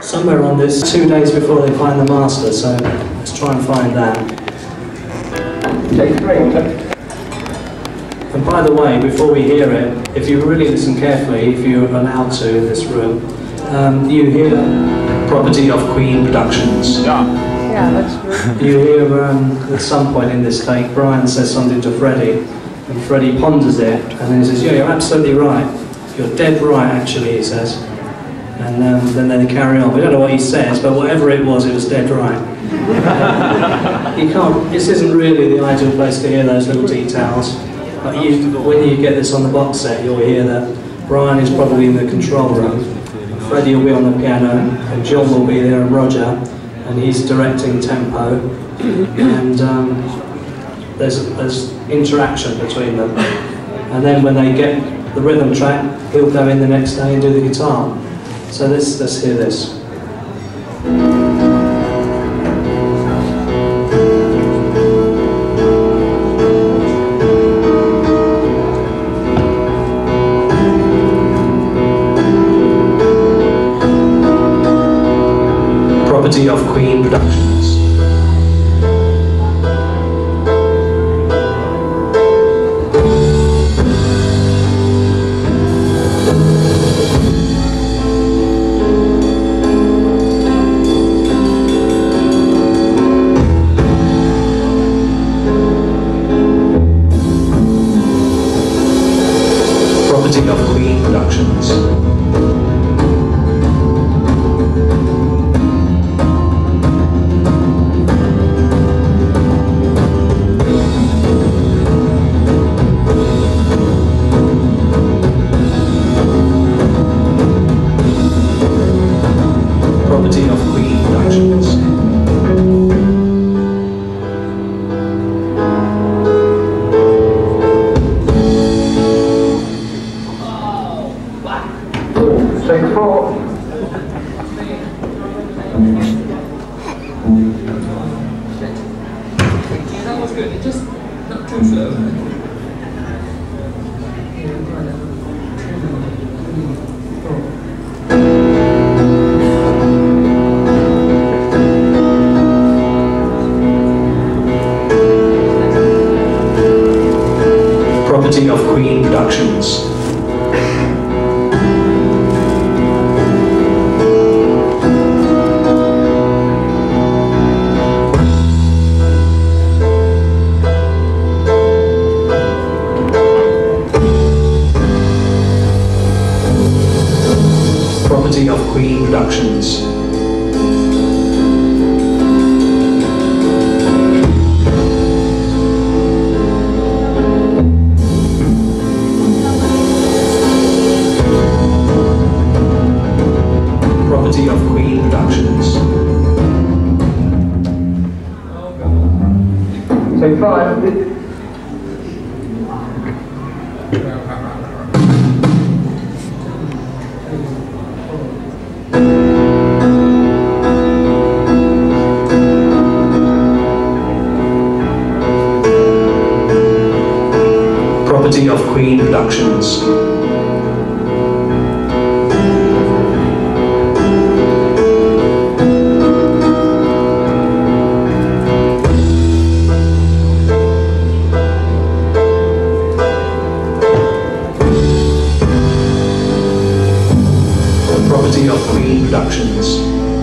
somewhere on this, 2 days before they find the master, so let's try and find that. Take 3. And by the way, before we hear it, if you really listen carefully, if you're allowed to in this room, you hear property of Queen Productions. Yeah, that's true. You hear at some point in this take, Brian says something to Freddie, and Freddie ponders it, and then he says, yeah, you're absolutely right. You're dead right, actually, he says. And then they carry on. We don't know what he says, but whatever it was dead right. You can't, this isn't really the ideal place to hear those little details. But when you get this on the box set, you'll hear that Brian is probably in the control room, Freddie will be on the piano, and John will be there, and Roger, and he's directing tempo, and there's interaction between them. And then when they get the rhythm track, he'll go in the next day and do the guitar. So let's hear this. Property of Queen Productions. Property of Queen Productions. Property of Queen Productions. Take 4. That was good. It just not too slow. Property of Queen Productions. Property of Queen Productions. Property of Queen Productions. Take 5. Property of Queen Productions. Property of Queen Productions.